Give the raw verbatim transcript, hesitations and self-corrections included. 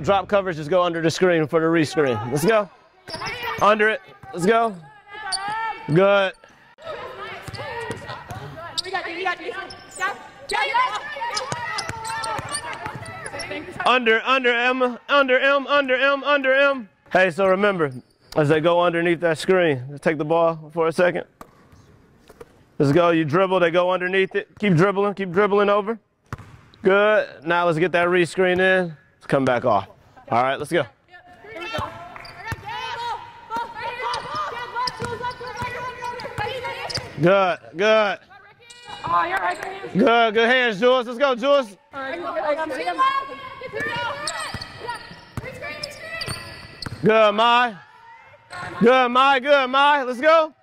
drop coverage, just go under the screen for the rescreen. Let's go. Under it. Let's go. Good. Under, under M, under M, under M, under M. Hey, so remember, as they go underneath that screen, let's take the ball for a second. Let's go. You dribble, they go underneath it. Keep dribbling, keep dribbling over. Good. Now let's get that rescreen in. Let's come back off. All right, let's go. Good, good. Good, good hands, Jules. Let's go, Jules. Good, Mai. Good, Mai, good, Mai. Let's go.